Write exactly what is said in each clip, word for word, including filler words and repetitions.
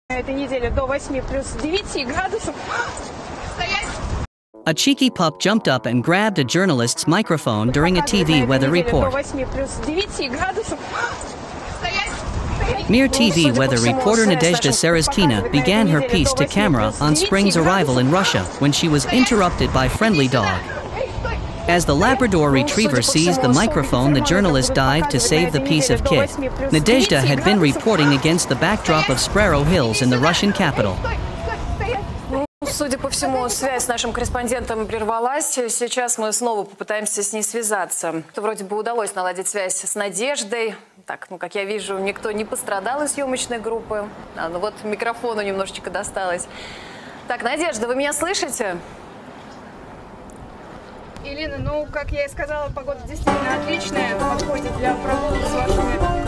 На этой неделе до восьми плюс девяти градусов. Стоять! A cheeky pup jumped up and grabbed a journalist's microphone during a T V weather report. Mir T V weather reporter Nadezhda Serezkina began her piece to camera on spring's arrival in Russia when she was interrupted by friendly dog. As the Labrador retriever seized the microphone, the journalist dived to save the piece of kit. Nadezhda had been reporting against the backdrop of Spraro Hills in the Russian capital. Судя по всему, связь с нашим корреспондентом прервалась. Сейчас мы снова попытаемся с ней связаться. Вроде бы удалось наладить связь с Надеждой. Так, ну, как я вижу, никто не пострадал из съемочной группы. А, ну вот микрофону немножечко досталось. Так, Надежда, вы меня слышите? Ирина, ну, как я и сказала, погода действительно отличная. Подходит для прогулок с вашими...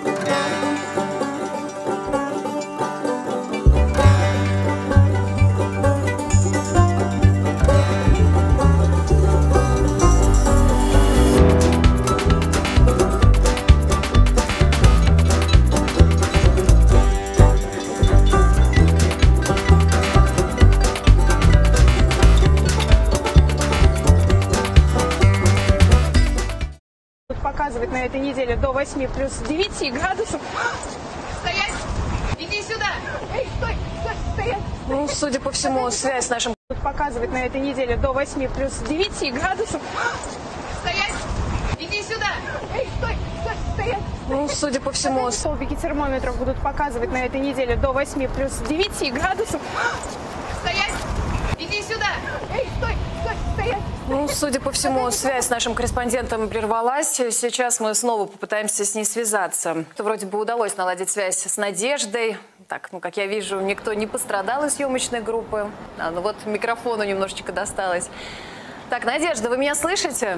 Показывать на этой неделе до восьми плюс девяти градусов. Стоять! Иди сюда! Эй, стой! Стой! Стоять! Ну, судя по всему, связь с нашим... Показывать на этой неделе до восьми плюс девяти градусов. Стоять! Иди сюда! Эй, стой! Стой! Стоять! Ну, судя по всему... Столбики термометров будут показывать на этой неделе до восьми плюс девяти градусов. Стоять! Иди сюда! Эй, стой! Стой! Стоять! Ну, судя по всему, связь с нашим корреспондентом прервалась. Сейчас мы снова попытаемся с ней связаться. Вроде бы удалось наладить связь с Надеждой. Так, ну, как я вижу, никто не пострадал из съемочной группы. А, ну вот микрофону немножечко досталось. Так, Надежда, вы меня слышите?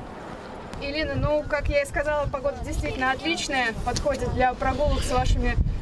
Ирина, ну, как я и сказала, погода действительно отличная. Подходит для прогулок с вашими